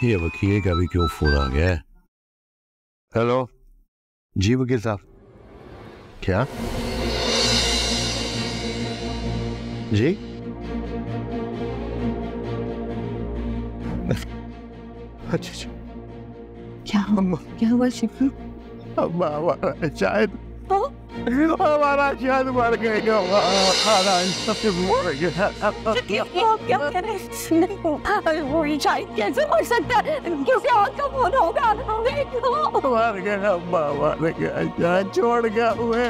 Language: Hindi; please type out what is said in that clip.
ये वकील का भी क्यों फोन आ गया है? हेलो जी वकील साहब। क्या जी? अच्छा क्या हुआ शिफू? अम्मा हमारा शायद मर गया। क्या कह रहे हैं? वो शायद कैसे मर सकता है? किसी और का फोन होगा। मर गया अम्मा, मर गया, जान छोड़ गया हुए।